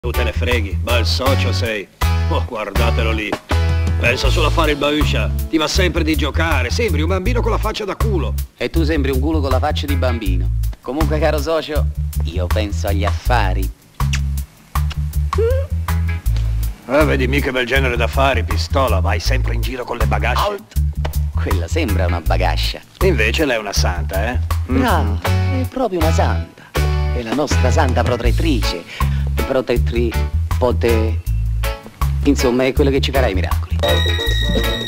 Tu te ne freghi, bel socio sei. Oh, guardatelo lì. Pensa solo a fare il bauscia. Ti va sempre di giocare. Sembri un bambino con la faccia da culo. E tu sembri un culo con la faccia di bambino. Comunque, caro socio, io penso agli affari. Vedi mica bel genere d'affari, pistola. Vai sempre in giro con le bagasce. Alt. Quella sembra una bagascia. Invece lei è una santa, eh? Bravo, è proprio una santa. È la nostra santa protettrice. Insomma, è quella che ci farà i miracoli.